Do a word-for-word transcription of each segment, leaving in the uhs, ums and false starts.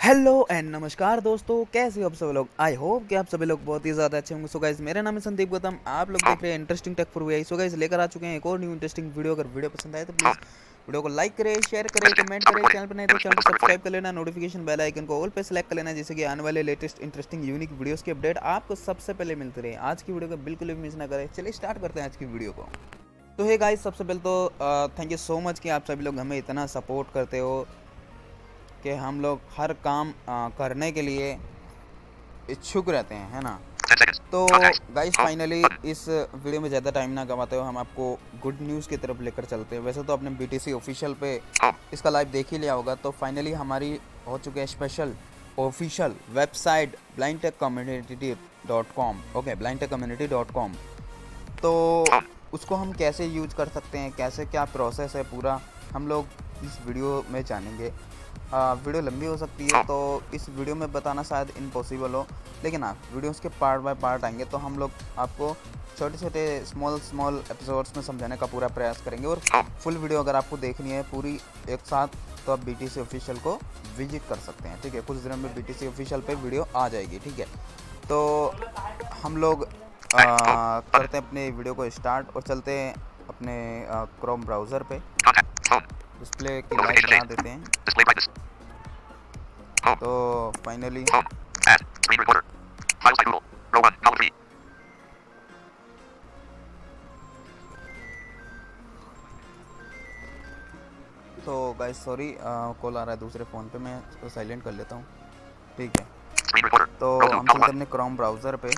Hello and नमस्कार दोस्तों, कैसे हो आप सभी लोग। आई होप कि आप सभी लोग बहुत ही ज़्यादा अच्छे होंगे। सो गाइस, मेरा नाम है संदीप गौतम, आप लोग देख रहे हैं interesting tech for VI. So guys, लेकर आ चुके हैं एक और न्यू इंटरेस्टिंग वीडियो। अगर वीडियो पसंद आए तो प्लीज़ वीडियो को लाइक करें, शेयर करें, कमेंट करें। चैनल पर नहीं तो चैनल को सब्सक्राइब कर लेना, नोटिफिकेशन बेल आइकन को ऑल पे सेलेक्ट कर लेना, जिससे कि आने वाले लेटेस्ट इंटरेस्टिंग यूनिक वीडियोज़ की अपडेट आपको सबसे पहले मिलती रहे। आज की वीडियो को बिल्कुल भी मिस ना करें। चलिए स्टार्ट करते हैं आज की वीडियो को। तो हे गाइस, सबसे पहले तो थैंक यू सो मच कि आप सभी लोग हमें इतना सपोर्ट करते हो कि हम लोग हर काम आ, करने के लिए इच्छुक रहते हैं, है ना। तो गाइस, फाइनली इस वीडियो में ज़्यादा टाइम ना गवाते हो, हम आपको गुड न्यूज़ की तरफ लेकर चलते हैं। वैसे तो आपने बीटीसी ऑफिशियल पे इसका लाइव देख ही लिया होगा। तो फाइनली हमारी हो चुके हैं special official website Blind Tech Community dot com. Okay, Blind Tech Community dot com. तो उसको हम कैसे यूज कर सकते हैं, कैसे क्या प्रोसेस है पूरा, हम लोग इस वीडियो में जानेंगे। आ, वीडियो लंबी हो सकती है तो इस वीडियो में बताना शायद इम्पॉसिबल हो, लेकिन हाँ, वीडियोस के पार्ट बाय पार्ट आएंगे तो हम लोग आपको छोटे छोटे स्मॉल स्मॉल एपिसोड्स में समझाने का पूरा प्रयास करेंगे। और फुल वीडियो अगर आपको देखनी है पूरी एक साथ तो आप बीटीसी ऑफिशियल को विजिट कर सकते हैं, ठीक है। कुछ दिनों में बीटीसी ऑफिशियल पे वीडियो आ जाएगी, ठीक है। तो हम लोग आ, करते हैं अपने वीडियो को स्टार्ट और चलते हैं अपने क्रोम ब्राउज़र पे। डिस्प्ले की लाइट बढ़ा देते हैं। तो फाइनली तो गाइस सॉरी, कॉल आ रहा है दूसरे फ़ोन पे, मैं उसको साइलेंट कर लेता हूँ, ठीक है। तो हम चलते अपने क्रोम ब्राउज़र पे।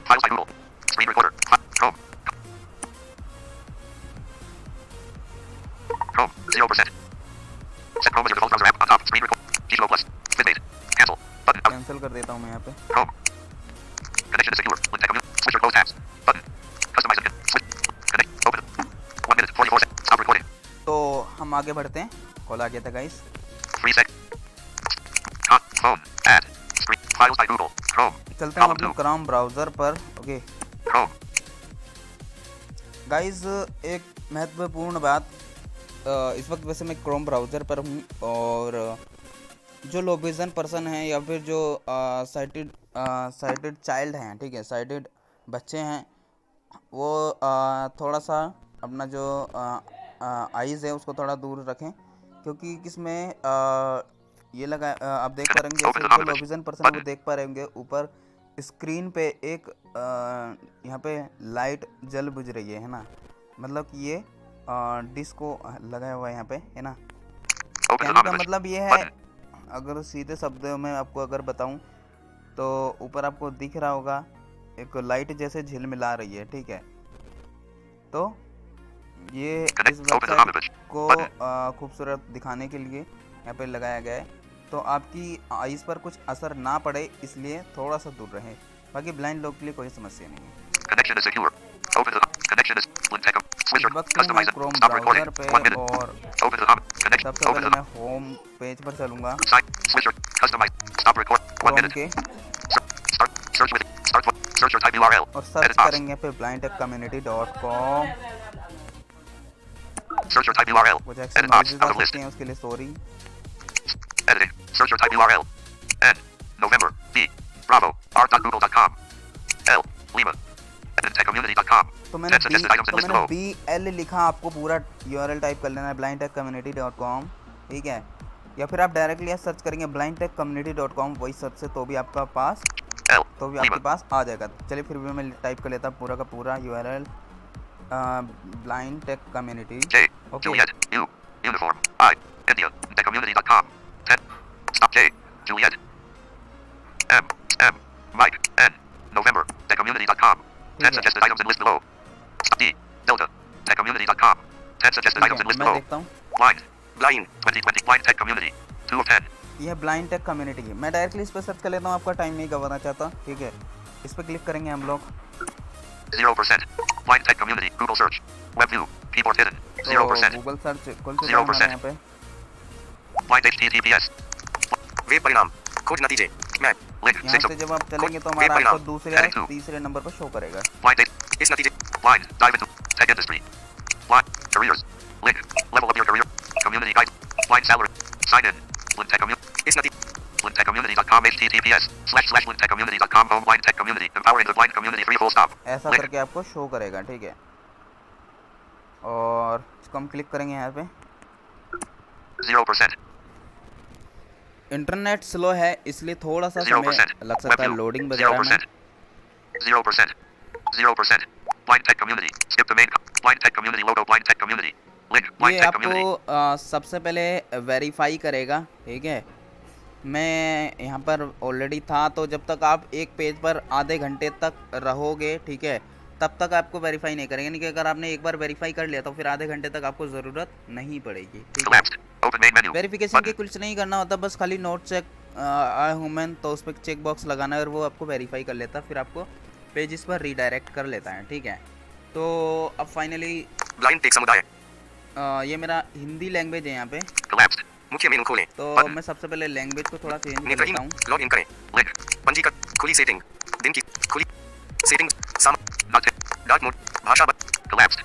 कैंसिल कर देता हूँ मैं यहाँ पे। तो हम आगे बढ़ते हैं। कॉल आ गया था गाइस। चलते हैं अपने क्रोम ब्राउज़र पर। ओके गाइस, एक महत्वपूर्ण बात, इस वक्त वैसे मैं क्रोम ब्राउज़र पर हूँ और जो लो विज़न पर्सन हैं या फिर जो साइटेड साइटेड चाइल्ड हैं, ठीक है, साइटेड बच्चे हैं, वो आ, थोड़ा सा अपना जो आइज़ है उसको थोड़ा दूर रखें, क्योंकि किसमें ये लगा आ, आप देख पा रहे होंगे, जो लो विज़न पर्सन है वो देख पा रहे होंगे ऊपर स्क्रीन पे एक यहाँ पे लाइट जल बुझ रही है है ना। मतलब कि ये डिस्को लगाया हुआ है यहाँ पे, है ना। कहने का मतलब ये है, अगर सीधे शब्दों में आपको अगर बताऊं तो ऊपर आपको दिख रहा होगा एक लाइट जैसे झिलमिला रही है, ठीक है। तो ये इस वेबसाइट को खूबसूरत दिखाने के लिए यहाँ पे लगाया गया है, तो आपकी आइज़ पर कुछ असर ना पड़े इसलिए थोड़ा सा दूर रहें। बाकी ब्लाइंड लोग के लिए कोई समस्या नहीं है। इस वक्त मैं क्रोम ब्राउज़र पे और सबसे पहले मैं होम पेज पर चलूँगा क्रोम के और सर्च करेंगे पे Blind Tech Community dot com. कुछ एक्शन नॉइजेस आ सकते हैं, उसके लिए सॉरी। तो मैंने बी तो मैंने बी एल लिखा, आपको पूरा यूआरएल टाइप कर लेना है Blind Tech Community dot com, ठीक है। या फिर आप डायरेक्टली सर्च करेंगे Blind Tech Community dot com वही सर्च से, तो भी आपका पास तो भी आपके पास आ जाएगा। चलिए फिर भी मैं टाइप कर लेता पूरा का पूरा URL Blind Tech Community. Okay, मैं देखता हूँ यह ब्लाइंड टेक कम्युनिटी है। मैं डायरेक्टली इस पर सर्च कर लेता हूँ, आपका टाइम नहीं गंवाना चाहता, ठीक है। इस पर क्लिक करेंगे हम लोग। zero percent Blind Tech Community Google search web view keyboard hidden zero percent Google search खोल के zero percent यहाँ पे blind H T T P S web परिणाम खोज नतीजे मैं लिंक यहाँ से जब आप चलेंगे तो हमारा आपको दूसरे तीसरे नंबर पर शो करेगा। blind इस नतीजे blind dive into tech industry blind careers link level up your career community guide blind salary sign in blind tech community इस नतीजे blindtechcommunity dot com H T T P S slash slash blindtechcommunity dot com home blind tech community empowering the blind community free full stop. ऐसा करके आपको show करेगा, ठीक है। और इसको हम क्लिक करेंगे यहाँ पे। zero percent. इंटरनेट स्लो है इसलिए थोड़ा सा समय लग सकता है लोडिंग वगैरह में। zero percent. zero percent. Blind tech community. Skip the main. Blind tech community logo. Blind tech community. Link. Blind ये tech community. आपको आ, सबसे पहले वेरीफाई करेगा, ठीक है। मैं यहाँ पर ऑलरेडी था, तो जब तक आप एक पेज पर आधे घंटे तक रहोगे, ठीक है, तब तक आपको वेरीफाई नहीं करेंगे। यानी कि अगर आपने एक बार वेरीफाई कर लिया तो फिर आधे घंटे तक आपको ज़रूरत नहीं पड़ेगी, ठीक है। वेरिफिकेशन के कुछ नहीं करना होता, बस खाली नोट चेक आया हूँ मैं, तो उस पर चेक बॉक्स लगाना है और वो आपको वेरीफाई कर लेता है, फिर आपको पेज पर रीडायरेक्ट कर लेता है, ठीक है। तो अब फाइनली ब्लाइंड टेक समुदाय, ये मेरा हिंदी लैंग्वेज है यहाँ पे। मुख्य मेनू खोलें। तो बटन। मैं सबसे पहले लैंग्वेज को थोड़ा चेंज कर लेता हूँ। लॉग इन करें। लिंक पंजीकृत खुली सेटिंग दिन की खुली setting some dot dot mode भाषा कोलैप्स्ड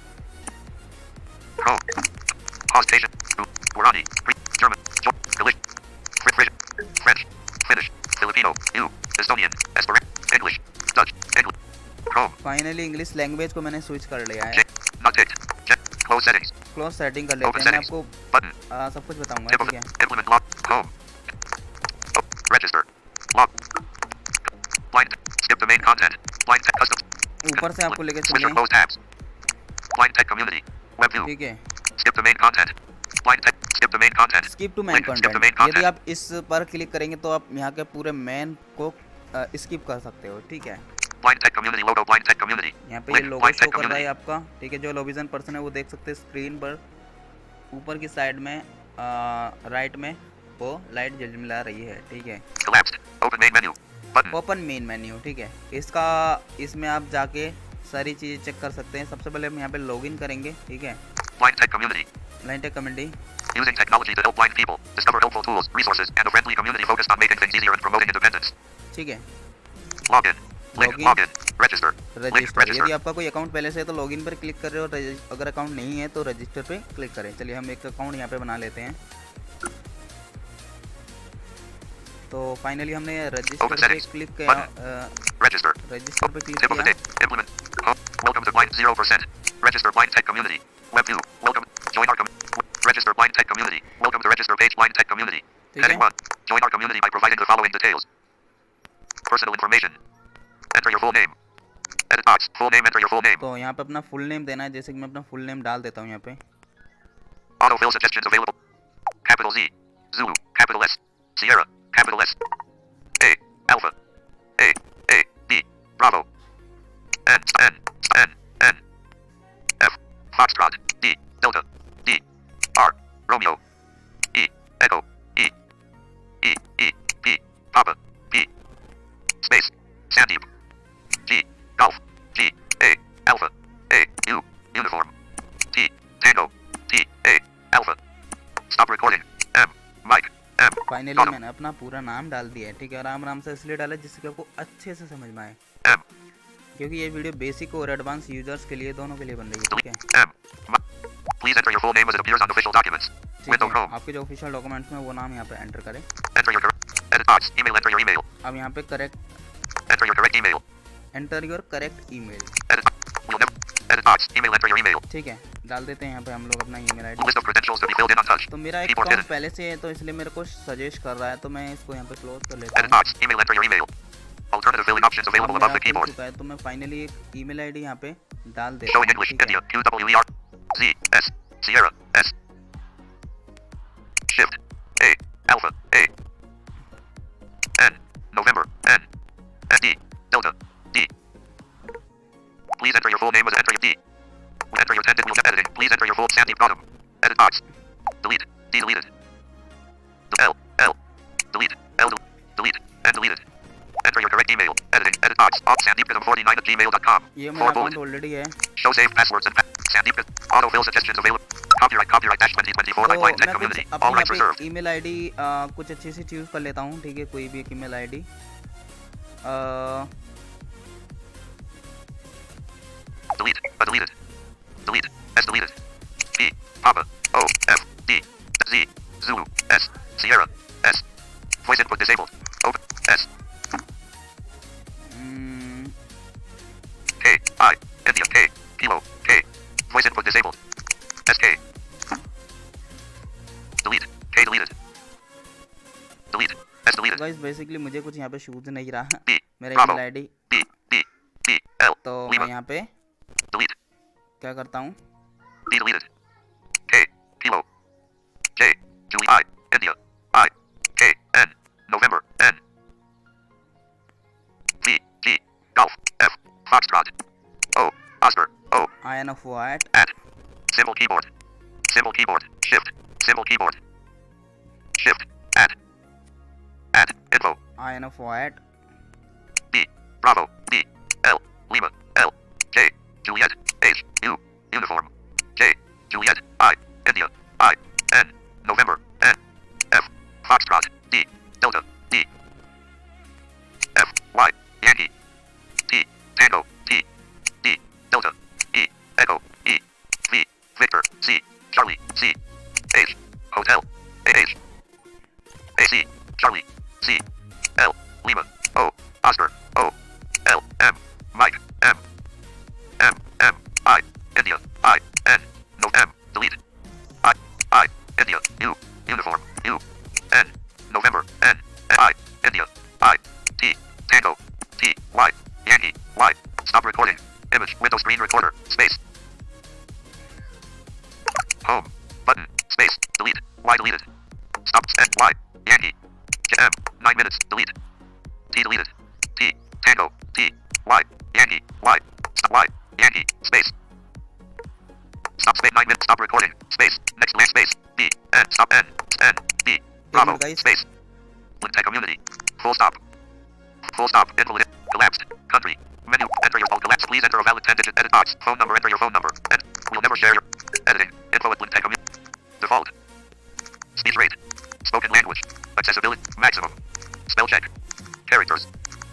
क्रोम हॉस्टेशन Guarani German English French Finnish Filipino यू Estonian Esperanto English Dutch English Chrome. Finally English language को मैंने स्विच कर लिया है। Not it close settings close setting कर लेते हैं। मैं आपको आ, सब कुछ बताऊंगा, ठीक है। Implement lock home. Oh, register. Lock. Blind. Skip the main content. Blind tech custom. ऊपर से आपको लेके Switch or चलें, close tabs. Blind tech community. Web view. ठीक है। Skip the main content. Blind tech. Skip the main content. Skip to main Link. Skip the main content. यदि content. आप इस पर क्लिक करेंगे तो आप यहाँ के पूरे मेन को स्किप कर सकते हो, ठीक है। Blind tech community logo. Blind tech community. यहाँ पे ये Link. Logo Blind show tech कर रहा है community. आपका, ठीक है। जो लो विजन पर्सन है वो देख सकते हैं स्क्रीन पर ऊपर की साइड में आ, राइट में वो लाइट झिलमिला रही है, ठीक है। Collapsed. Open main menu. Button. Open main menu, ठीक है। इसका इसमें आप जाके सारी चीज़ें चेक कर सकते हैं। सबसे पहले हम यहाँ पे लॉगिन करेंगे, ठीक है। Blind tech community. Blind Tech Community. Using technology to help blind people discover helpful tools, resources, and a friendly community focused on making things easier and promoting independence. ठीक है। Login. Link. Login. Login. Register. Link. Register, Register. यदि आपका कोई account पहले से है तो login पर क्लिक कर रहे हो, रजि- अगर अकाउंट नहीं है तो रजिस्टर पे क्लिक करें। चलिए हम एक अकाउंट यहाँ पे बना लेते हैं। तो फाइनली हमने रजिस्टर Open पे settings. क्लिक किया, Register. रजिस्टर पे क्लिक Tip of the किया। day. Implement. Oh, welcome to Blind zero percent. Register Blind Tech Community. Web view. Welcome. Join our com- Register Blind Tech Community. Welcome to Register page Blind Tech Community. ठीक Heading है। one. Join our community by providing the following details. Personal information. Enter your full name. Edit box. Full name. Enter your full name. तो यहाँ पे अपना full name देना है, जैसे कि मैं अपना फुल नेम डाल देता हूँ यहाँ पे। Autofill suggestions available. Capital Z. Zulu. Capital S. Sierra. Capital S. A. Alpha. A. A. B. Bravo. N. N. N. N. F. Foxtrot. D. Delta. D. R. Romeo. E. Echo. E. E. E. P. Papa. P. Space. Sandeep. G. Golf. G. A. Alpha. A. U. Uniform. T. Tango. T. A. Alpha. Stop recording. M. Mike. M. Finally Bottom. मैंने अपना पूरा नाम डाल दिया है, ठीक है। आराम आराम से इसलिए डाला जिससे कि आपको अच्छे से समझ में आए, M. क्योंकि ये वीडियो बेसिक और एडवांस यूजर्स के लिए दोनों के लिए बन रही है, ठीक है। M. Mi- Please enter your full name as it appears on official documents. ठीक Window है, Chrome. आपके जो ऑफिशियल डॉक्यूमेंट्स में वो नाम यहाँ पे एंटर करें। Enter your correct edit box. Email. Enter your email. अब यहाँ पे correct Enter your correct email. Enter your correct email, Edit. We'll never. Edit box. Email. Enter your email. ठीक है। डाल देते हैं यहाँ पे हम लोग अपना email ID. List of credentials to be filled in untouched. तो मेरा एक Keyboard अकाउंट edit. पहले से है तो इसलिए मेरे को सजेस्ट कर रहा है, तो मैं इसको यहाँ पे क्लोज कर लेता Edit हूँ। box. Email. Enter your email. Alternative filling options अब available मेरा above the खुल keyboard. चुका है, तो मैं फाइनली एक ईमेल आईडी यहाँ पे डाल देता Showing हूँ, English. ठीक है। India. Q W E R. Z. S. Sierra. S. Shift. A. Alpha. A. N. November. N. N. D. Delta. D. Please enter your full name as enter your D. Enter your tended wheel editing. Please enter your full Sandeep Bottom. Edit box. Delete. D deleted. L. L. Delete. L. Del- delete. And deleted. Enter your correct email. Editing. Edit box. Off sandeepkism forty-nine at gmail dot com. ये मेरा Four account bullet. Already है। Show save passwords and pa- Sandeep. Autofill suggestions available. Copyright. Copyright dash twenty twenty-four by तो Blind Tech मैं कुछ Community. अपनी All rights यहाँ reserved. पे email ID कुछ अच्छी सी चूज कर लेता हूँ, ठीक है। कोई भी एक email ID Delete. Uh, deleted. Delete. S deleted. P. Papa. O. F. D. Z. Zulu. S. Sierra. S. Voice input disabled. Open. S. Hmm, K. I. India. K. Kilo. K. Voice input disabled. S K. Delete. K deleted. Delete. S deleted. Guys basically मुझे कुछ यहाँ पे shoes नहीं रहा B. मेरा Bravo. Email ID, B. B. B. L. तो Lima. मैं यहाँ पे Delete. क्या करता हूँ, B deleted. K. Kilo. J. Julie. I. India. I. K. N. November. N. G. G. Golf. F. Foxtrot. O. Oscar. O. I N F what Add. Symbol keyboard. Symbol keyboard. Shift. Symbol keyboard. Shift. Add. Add. Info. I N F what B. Bravo. B. L. Lima. L. J. Juliet. H. U. Uniform. J. Juliet. I. India. I. N. November. N. F. Foxtrot. D. Delta. D. F. Y. Yankee. T. Tango. T. D. Delta. E. Echo. E. V. Victor. C. Charlie. C. H. Hotel. A. H. A. C. Charlie. C. L. Lima. O. Oscar. O. L. M. Mike. M. M. M. I. India. I. N. No. M. Delete. I. I. India. U. Uniform. U. N. November. N. I. India. I. T. Tango. T. Y. Yankee. Y. Stop recording. Image. Window screen recorder. Space. Home. Button. Space. Delete. Y deleted. Stop. N. Y. Yankee. M. Nine minutes. Delete. T deleted. T. Tango. T. Y. Yankee. Y. Stop. Y. Yankee. Space. Stop. Space. Nine minutes. Stop recording. Space. Next last space. B. N. Stop. N. N. B. Bravo. guys. Space. Lintech community. Full stop. Full stop. Invalid. Collapsed. Country. Menu. Enter your phone. Collapsed. Please enter a valid ten digit edit box. Phone number. Enter your phone number. And we'll never share your editing. Info at Lintech community. Default. Speech rate. Spoken language. Accessibility. Maximum. Spell check. Characters.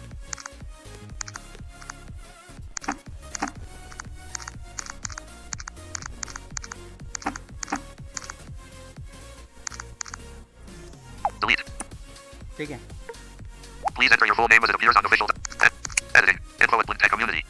Delete. ठीक है, Please enter your full name as it appears on official. Editing. Info at Lintech community.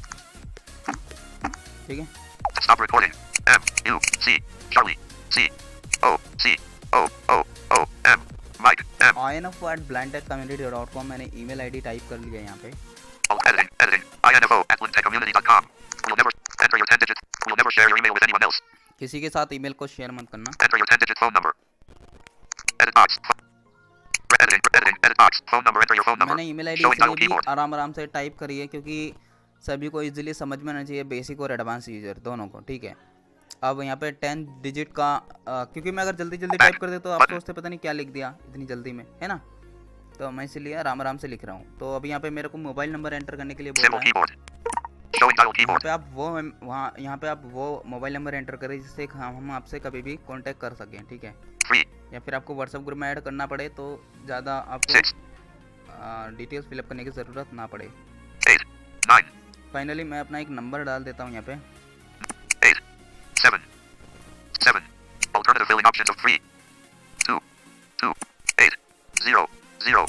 ठीक है, Stop recording. M. U. C. Charlie. C. O. C. O. O. O. M. Mike. M. I N F what blind community dot com मैंने email ID type कर लिया यहाँ पे। Alt editing. Editing. Info at lintech community dot com. We'll never enter your ten digit. We'll never share your email with anyone else. किसी के साथ email को share मत करना। Enter your ten digit phone number. Edit box. Editing. Editing. Edit box. Phone number. Enter your phone number. मैंने email ID Showing dial इसलिए भी keyboard. आराम आराम से टाइप करी है क्योंकि सभी को इजीली समझ में आना चाहिए, बेसिक और एडवांस यूजर दोनों को, ठीक है। अब यहाँ पे टेन डिजिट का आ, क्योंकि मैं अगर जल्दी जल्दी टाइप कर दे तो आप सोचते पता नहीं क्या लिख दिया इतनी जल्दी में, है ना, तो मैं इसलिए आराम आराम से लिख रहा हूँ। तो अभी यहाँ पे मेरे को मोबाइल नंबर एंटर करने के लिए बोल Symbol रहा है। keyboard. Showing dial यहाँ keyboard. पे आप वो वहाँ यहाँ पे आप वो मोबाइल नंबर एंटर करें जिससे हम हम आपसे कभी भी कांटेक्ट कर सकें, ठीक है। Three. या फिर आपको व्हाट्सएप ग्रुप में ऐड करना पड़े तो ज़्यादा आपको Six. डिटेल्स फिलअप करने की ज़रूरत ना पड़े। Eight. Nine. फाइनली मैं अपना एक नंबर डाल देता हूँ यहाँ पे। Eight. Seven. Seven. Alternative filling options of three. Two. Two. Eight. Zero. Zero.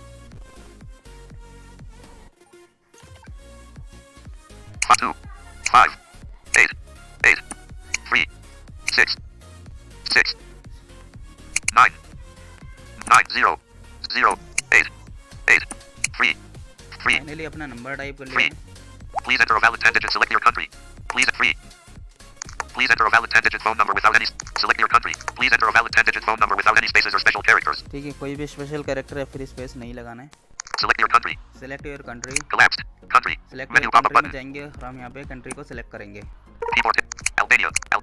Five. Two. Five. Eight. Eight. Three. Six. Six. Nine. Nine. Zero. Zero. Eight. Eight. Three. Three. Finally अपना number type कर लिया Three. है। Please enter a valid ten digit. Select your country. Please three. Please enter a valid ten digit phone number without any. Select your country. Please enter a valid ten digit phone number without any spaces or special characters. ठीक है, कोई भी special character या फिर space नहीं लगाना है। Select your country. Select your country. Collapsed. Country. Select Menu your pop-up country में button. जाएंगे और हम यहाँ पे कंट्री को सिलेक्ट करेंगे। Keyboard. Albania. Al.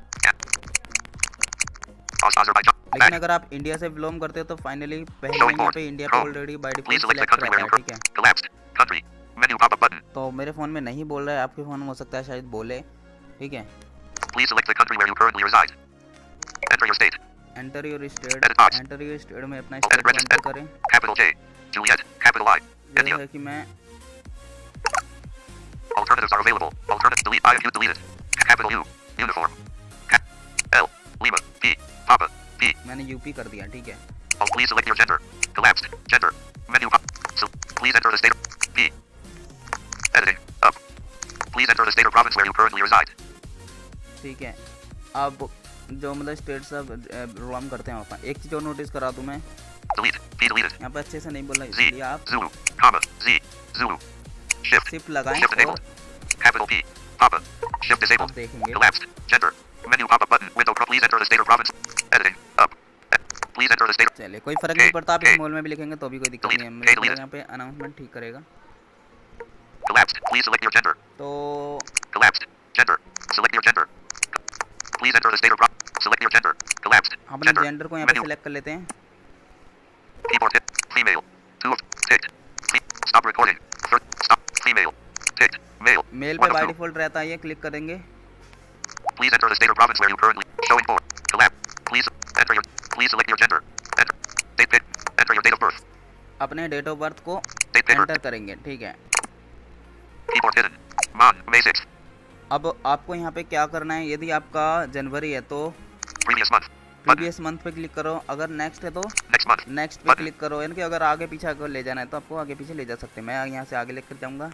Az- Azerbaijan. लेकिन Back. अगर आप इंडिया से बिलोंग करते हो तो फाइनली पहले Showing यहाँ board. पे इंडिया पे Chrome. Already by Please default select the select country रहता where है, you ठीक है। are. Collapsed. Country. Menu pop-up button. तो मेरे फ़ोन में नहीं बोल रहा है, आपके फ़ोन में हो सकता है शायद बोले, ठीक है। Please select the country where you currently reside. Enter your state. Enter your state. Edit box. Enter your state में अपना Edit स्टेट register. एंटर करें। Capital J. Juliet. Capital I. ये India. है कि मैं Alternatives are available. Alternative delete. I if you deleted. Capital U. Uniform. Cap- L. Lima. P. Papa. P. मैंने UP कर दिया, ठीक है। Oh, please select your gender. Collapsed. Gender. Menu pop. So, please enter the state of B. Editing. Up. Please enter the state or province where you currently reside. ठीक है, अब जो मतलब स्टेट सब रोम करते हैं वहाँ। एक चीज़ और नोटिस करा दूँ मैं, Delete. B deleted. यहाँ पे अच्छे से नहीं बोल रहा, Z. इसलिए आप Zulu. Comma. Z. Zulu. Shift. Shift लगाएं Shift और enabled. Capital P. Papa. Shift आप disabled. देखेंगे। Collapsed. Gender. Menu pop-up button. Window. Pro. Please enter the state or province. Editing. Up. Please enter the state. चलिए कोई फर्क नहीं पड़ता, आप इस मोल में भी लिखेंगे तो भी कोई दिक्कत नहीं है। Delete. मुझे यहाँ पे अनाउंसमेंट ठीक करेगा। Collapsed. Please select your gender. तो Collapsed. Gender. Select your gender. Please enter the state or province. Select your gender. Collapsed. अपने Gender. जेंडर को यहाँ पे Menu. सिलेक्ट कर लेते हैं। Keyboard hit. Female. Two of ticked. Fe- Stop recording. Third. Stop. Female. Ticked. Male. Male One पे of by two. Default रहता है, ये क्लिक करेंगे। Please enter the state or province where you currently showing for. Collapse. Please enter your. Please select your gender. Enter. Date pick. Enter your date of birth. अपने date of birth को Date paper. Enter करेंगे, ठीक है। Keyboard hidden. Mon. May sixth. अब आपको यहाँ पे क्या करना है, यदि आपका जनवरी है तो Previous month. Button. Previous month पे क्लिक करो, अगर नेक्स्ट है तो Next month. नेक्स्ट पे Button. क्लिक करो, यानी कि अगर आगे पीछे अगर ले जाना है तो आपको आगे पीछे ले जा सकते हैं। मैं यहाँ से आगे लेकर जाऊँगा।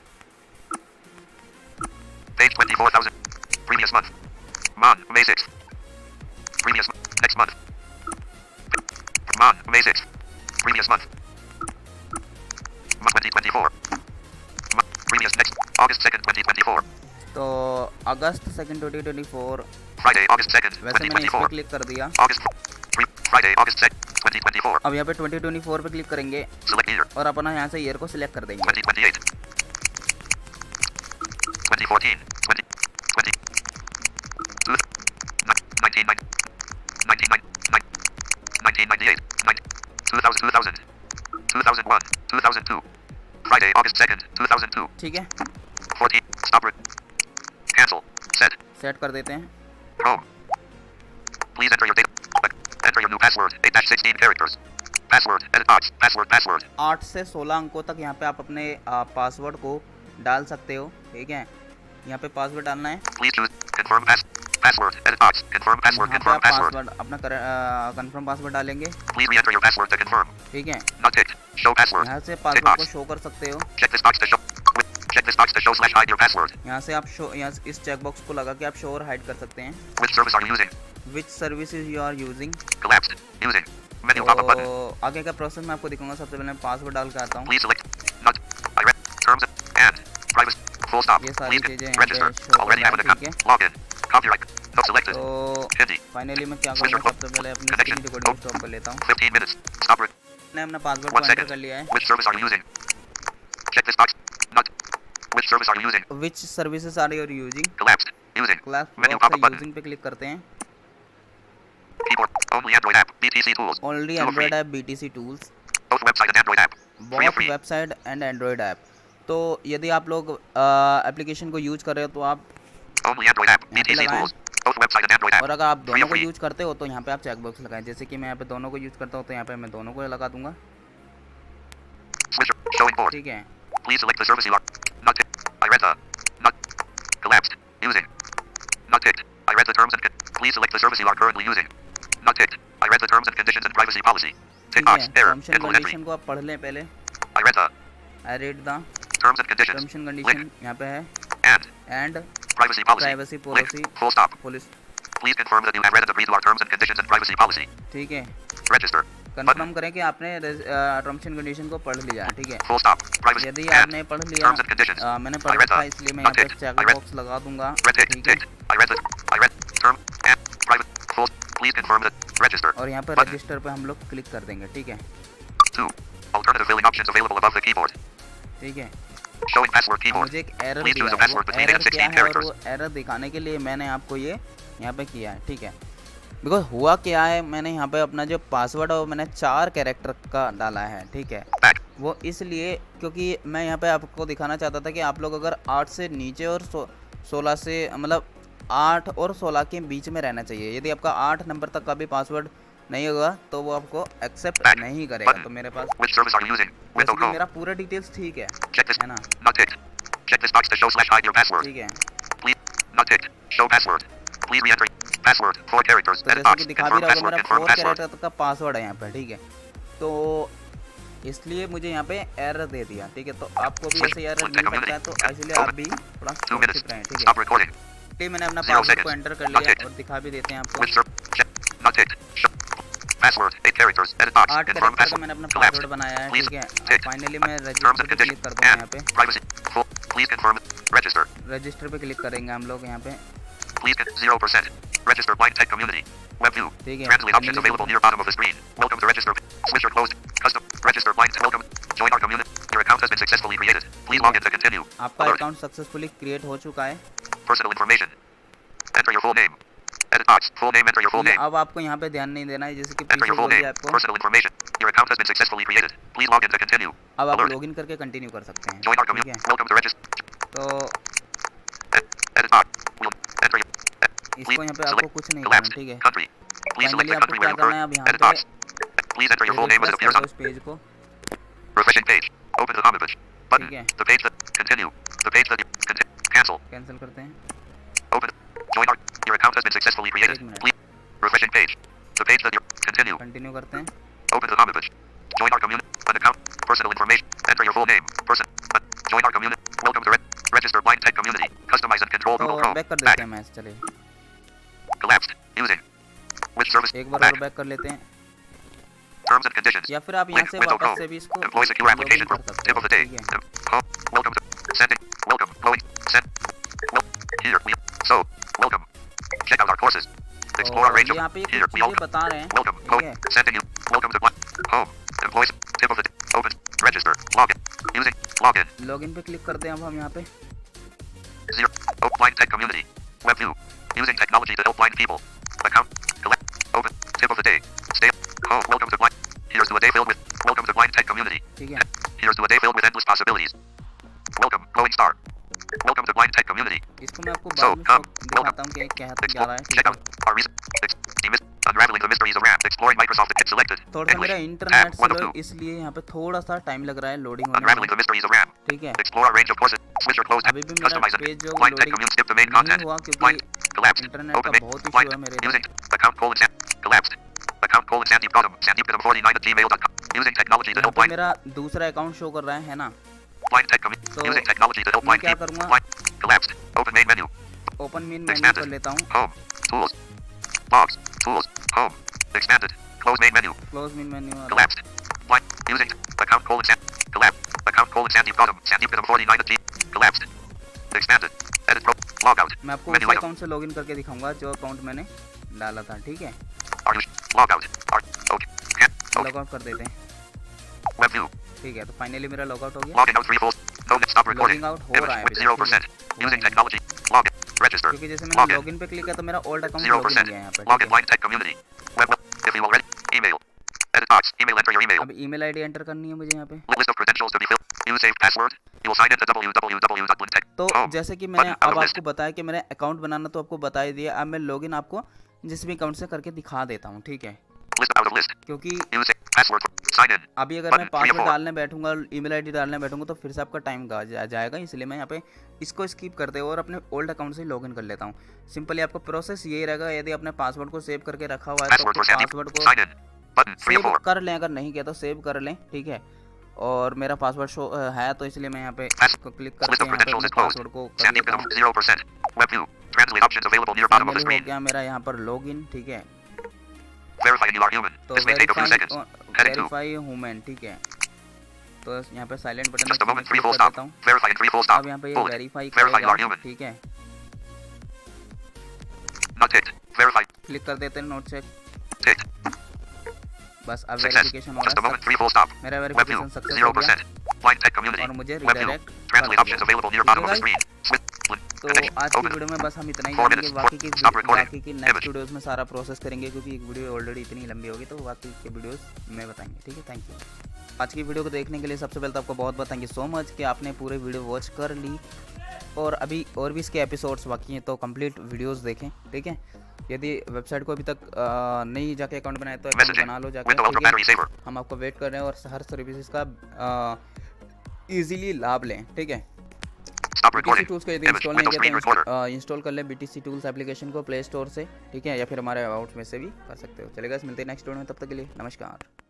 Page twenty-four thousand. Previous month. Mon. May sixth. Previous month. Next month. Mon. May sixth. Previous month. Month twenty twenty-four. Mon. Previous next. August second, twenty twenty-four. तो August second twenty twenty four, Friday, August second, वैसे twenty मैंने इस पे twenty-four. Click कर दिया। August. Fri- Friday, August second, twenty twenty-four. अब यहाँ पे ट्वेंटी ट्वेंटी फोर पे क्लिक करेंगे Select year. और अपना यहाँ से ईयर को सिलेक्ट कर देंगे। twenty twenty-eight. twenty fourteen. twenty. twenty. nineteen ninety. nineteen ninety-eight. two thousand. two thousand. two thousand one. two thousand two. Friday, August second, two thousand two. ठीक है, fourteen. Stop. Re- Cancel. Set. Set कर देते हैं। Home. Please enter your data. Enter your new password. eight dash sixteen characters. Password. Edit box. Password. Password. आठ से सोलह अंकों तक यहाँ पे आप अपने पासवर्ड को डाल सकते हो, ठीक है। यहाँ पे पासवर्ड डालना है, Please choose. Confirm pass. Password. Edit box. Confirm password. यहाँ पे Confirm आप password. पासवर्ड अपना कंफर्म पासवर्ड डालेंगे, Please re-enter your password to confirm. ठीक है। Not ticked. Show password. यहाँ से Tick पासवर्ड को box. शो कर सकते हो। Check this box to show. Check this box to show slash hide your password. यहाँ से आप शो, यहाँ इस चेक बॉक्स को लगा के आप शो और हाइड कर सकते हैं। Which service are you using? Which services you are using. Collapsed. Using. Menu pop-up button. तो आगे का प्रोसेस मैं आपको दिखाऊंगा। सबसे पहले मैं पासवर्ड डाल के आता हूँ। Please select. Not. I read. Terms and. Privacy. Full stop. ये सारी Please चीजें con- यहाँ register. पे show Already have an कर रहा है, account. Login. Copyright. No selected. तो Hindi. फाइनली मैं क्या Switcher करूँगा, code. सबसे पहले अपनी Connection. स्क्रीन रिकॉर्डिंग स्टॉप कर लेता हूँ। fifteen minutes. Stop. Re- मैंने अपना पासवर्ड One को एंटर second. कर लिया है। Which service are you using? Check this box. Not. Which service are you using? Which services are you using. Collapsed. Using. Class Menu box pop-up से button. Using पे click करते हैं। Keyboard. Only Android app. B T C tools. Only Two are free. Android app, BTC tools, Both website and Android app. Free both or free. Website and Android app. तो यदि आप लोग application को use कर रहे हो तो आप, Only Android app. यहाँ पे B T C लगाएं। tools. Both website and Android app. और अगर आप Free दोनों or को free. यूज करते हो तो यहाँ पे आप चेक बॉक्स लगाएं। जैसे कि मैं यहाँ पे दोनों को यूज करता हूँ तो यहाँ पे मैं दोनों को लगा दूंगा, Switcher. Showing board. ठीक है। Please select the service you are. Not ticked. I read the. Not. Collapsed. Using. Not ticked. I read the terms and. Con- Please select the service you are currently using. Not ticked. I read the terms and conditions and privacy policy. Tick ठीक box. है, Error. Terms and Invalid entry. Condition को आप पढ़ लें पहले। I read the I read the terms and conditions. Terms and Link. Condition यहाँ पे है, And. And Privacy policy. Privacy Link. Policy, Full stop. Police, Please confirm that you have read and agreed to our terms and conditions and privacy policy. ठीक है। Register. Confirm करें कि आपने terms and condition को पढ़ लिया, ठीक है। Full stop. Privacy. यदि And. आपने पढ़ लिया, Terms and conditions. आ, मैंने I पढ़ read रखा है the- इसलिए मैं यहाँ not पे ticked. Check I read- box लगा दूंगा, Read ticked. ठीक है। Ticked. I read the. I read term and private. Full. Please confirm that. Register. और यहाँ पे Button. रजिस्टर पे हम लोग क्लिक कर देंगे, ठीक है। Two. Alternative filling options available above the keyboard. ठीक है। Showing password अब keyboard. मुझे एक एरर Please दिया choose a है, वो password between eight error and क्या sixteen है और characters. वो एरर दिखाने के लिए मैंने आपको ये यहाँ पे किया है, ठीक है। बिकॉज हुआ क्या है, मैंने यहाँ पे अपना जो पासवर्ड है वो मैंने चार कैरेक्टर का डाला है, ठीक है। Back. वो इसलिए क्योंकि मैं यहाँ पे आपको दिखाना चाहता था कि आप लोग अगर आठ से नीचे और सो, सोलह से मतलब आठ और सोलह के बीच में रहना चाहिए। यदि आपका आठ नंबर तक का भी पासवर्ड नहीं होगा तो वो आपको एक्सेप्ट Back. नहीं करेगा। Button. तो मेरे पास Which service are you using? जैसे Window कि Chrome. मेरा पूरा डिटेल्स ठीक है, Check this. है ना, Not ticked. Check this box to show slash hide your password. ठीक है। Please. Not ticked. Show password. Please re-enter. Password. Four characters. तो Edit जैसे box. कि दिखा भी Confirm रहा होगा password. मेरा Confirm फोर password. कैरेक्टर का पासवर्ड है यहाँ पे, ठीक है। तो इसलिए मुझे यहाँ पे एरर दे दिया। ठीक है, तो आपको भी ऐसे एरर मिल सकता है, तो इसलिए आप भी थोड़ा सुरक्षित रहें। ठीक है, ठीक, मैंने अपना पासवर्ड को एंटर कर लिया और दिखा भी देते हैं आपको। आठ कैरेक्टर का मैंने अपना पासवर्ड बनाया है। ठीक है, फाइनली मैं रजिस्टर पे क्लिक कर दूंगा यहाँ पे। रजिस्टर पे क्लिक करेंगे हम लोग यहाँ पे। Register blind tech community. Web view. ठीक है, Translate options available near bottom of the screen. Welcome to register. Switcher closed. Custom. Register blind. Welcome. Join our community. Your account has been successfully created. Please log in to continue. आपका Alert. Account successfully create हो चुका है। Personal information. Enter your full name. Edit box. Full name. Enter your full name. अब आपको यहाँ पे ध्यान नहीं देना है, जैसे कि Enter पीछे your full बोल दिया name. आपको। Personal information. Your account has been successfully created. Please log in to continue. अब आप Alert. लॉगिन करके कंटिन्यू कर सकते हैं। Join our ठीक community. है, Welcome to register. तो Edit box. We'll enter your. इसको यहाँ पे आपको कुछ नहीं करना। Collapsed. ठीक है, Country. Please select finally the आपको country क्या where you करना है, अब currently. यहाँ Edit पे box. Please enter your full name as it appears on इस पेज को। refreshing page. Open the homepage button. ठीक है, The page that continue. The page that you continue. Cancel. Cancel करते हैं। Open. Join our. Your account has been successfully created. एक minute, Please. Refreshing page. The page that you continue. Continue करते हैं। Open the homepage. Join our community. An account. Personal information. Enter your full name. Person. Uh, join our community. Welcome to re- register blind tech community. Customize and control Google तो Chrome. Back कर Back. देते हैं match, चलिए Collapsed. Using. Which service? एक बार Back. और back कर लेते हैं, Terms and conditions. या फिर आप यहाँ Link. से Window वापस Chrome. से भी इसको Employee secure लॉगिन application कर for सकते tip of हैं। the day. ठीक है, Uh, home. Welcome to sending. Welcome. Blowing. Send. Well, here we. So. Welcome. Check out our courses. Explore our range तो of. यहाँ पे Here कुछ we चीजें all. बता रहे हैं। Welcome. ठीक Blowing. है, Sending you. Welcome to blind. Home. Employees. Tip of the day. Open. Register. Login. Using. Login. Login पे क्लिक करते हैं अब हम यहाँ पे। Zero. Open blind tech community. Web view. Using technology to help blind people. Account. Collect. Open. Tip of the day. Stay. Home. Welcome to blind. Here's to a day filled with. Welcome to blind tech community. ठीक है, Here's to a day filled with endless possibilities. Welcome. Glowing star. Welcome to blind tech community. इसको मैं आपको So, बाद में come. सब दिखाता हूँ कि क्या क्या Explore. रहा है। ठीक Check है, out our reason. Ex- demys- Unraveling the mysteries of RAM. Exploring Microsoft. Hit selected. थोड़ा सा English. मेरा internet Tab. One of slow, two. इसलिए यहाँ पे थोड़ा सा टाइम लग रहा है लोडिंग होने Unraveling में। the mysteries of RAM. ठीक है, Explore our range of courses. Switcher closed. अभी भी मेरा Customize it. पेज जो Blind tech loading community. Skip the main नहीं content. हुआ क्योंकि Blind. Collapsed. इंटरनेट Open का main. बहुत इशू Blind. है मेरे इधर। Using. Account colon Sam. Collapsed. Account colon Sandeep Gautam. Sandeep Gautam forty-nine at gmail dot com. Using technology to यहाँ help पे blind. मेरा दूसरा अकाउंट शो कर रहा है है ना। Blind tech community. So, Using technology to help मैं blind क्या people. करूँगा, Blind. Collapsed. Open main menu. Open main menu Expanded. कर लेता हूँ। Home. Tools. Logs. Tools. Home. Expanded. Close main menu. Close main menu. Collapsed. Blind. Using. Account colon Sam. Collapsed. Account colon Sandeep Gautam. Sandeep Gautam forty-nine at G. Collapsed. Expanded. Edit pro. Log out. मैं आपको Menu उस item. Account से login करके दिखाऊंगा जो account मैंने डाला था। ठीक है, Are you? Log out. Are. Okay. Can. Okay. Log out कर देते हैं। Web view. ठीक है, तो फाइनली मेरा लॉग आउट हो गया। Logging out three full. No, stop recording. Logging out हो रहा है Image अभी with zero तक, percent. ठीक है। Using technology. Login. Register. क्योंकि जैसे मैंने Login. लॉगिन पे क्लिक किया तो मेरा old account Zero login percent. गया यहाँ पे। Login ठीक है, blind tech community. Web. If you already. Email. Edit box. Email. Enter your email. अब ईमेल आईडी एंटर करनी है मुझे यहाँ पे। List of credentials to be filled. Use saved password. You will sign in to w w w dot blindtech. तो Home. जैसे कि मैंने Button. Out अब of list. आपको बताया कि मैंने अकाउंट बनाना तो आपको बता ही दिया। अब मैं लॉगिन आपको जिस भी अकाउंट से करके दिखा देता हूँ। ठीक है, List out of list. क्योंकि Use saved password. Sign in. अभी अगर मैं Button. Three of password four. डालने बैठूंगा, ईमेल आईडी डालने बैठूंगा तो फिर से आपका टाइम जा जाएगा, इसलिए मैं यहाँ पे इसको स्किप करते हुए और अपने ओल्ड अकाउंट से लॉगिन कर लेता हूँ। सिंपली आपको प्रोसेस यही रहेगा, यदि आपने पासवर्ड को सेव करके रखा हुआ है तो Password for अपने Sandeep. पासवर्ड को Sign in. Button. Three of save four. कर लें, अगर नहीं किया तो सेव कर लें। ठीक है, और मेरा पासवर्ड शो है तो इसलिए मैं यहाँ पे Pass- इसको क्लिक List करके of यहाँ पे credentials अपने is closed. पासवर्ड को कर Sandeep लेता Gautam. हूँ। Zero percent. Web view. Translate options available near bottom of the finally हो screen. गया मेरा यहाँ पर लॉगिन। ठीक है, Verifying you are human. तो This may take a few seconds. Heading two. Verify human. ठीक है, तो यहाँ पे silent button Just a moment. Three click full कर stop. देता हूँ। Verifying three full stop. अब यहाँ पे ये Bullet. Verify Verify you are करेगा। human. ठीक है, Not ticked. Verify. क्लिक कर देते हैं नोट चेक। Ticked. बस अब Success. वेरिफिकेशन हो Just a रहा moment. है। Three full stop. मेरा Web view. Verification success Zero हो गया percent. Blind tech community. और मुझे Web view. Redirect Translate options available near bottom of the screen. Switch. तो आज की वीडियो में बस हम इतना ही Four जानेंगे। minutes. बाकी की Stop recording. बाकी की नेक्स्ट Image. वीडियोस में सारा प्रोसेस करेंगे, क्योंकि एक वीडियो ऑलरेडी इतनी लंबी होगी तो बाकी के वीडियोस में बताएंगे। ठीक है, थैंक यू। आज की वीडियो को देखने के लिए सबसे पहले तो आपको बहुत बहुत थैंक यू सो मच कि आपने पूरे वीडियो वॉच कर ली, और अभी और भी इसके एपिसोड्स बाकी हैं तो कंप्लीट वीडियोस देखें। ठीक है, यदि वेबसाइट को अभी तक आ, नहीं जाके अकाउंट बनाए तो अकाउंट Messaging. बना लो जाके। Window ultra ठीक है, battery saver. हम आपको वेट कर रहे हैं और हर सर्विसेज का इजीली लाभ लें। ठीक है, Stop बीटीसी recording. टूल्स को यदि Image. इंस्टॉल नहीं Windows screen किया recorder. तो इंस्टॉल कर लें बीटीसी टूल्स एप्लीकेशन को प्ले स्टोर से। ठीक है, या फिर हमारे अबाउट में से भी कर सकते हो। चलेगा, मिलते हैं नेक्स्ट वीडियो में, तब तक के लिए नमस्कार।